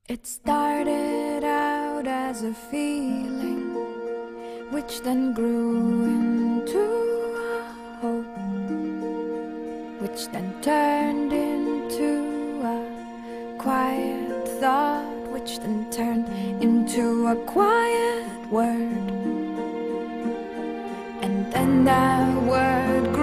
It started out as a feeling, which then grew into a hope, which then turned into a quiet thought, which then turned into a quiet word. And then that word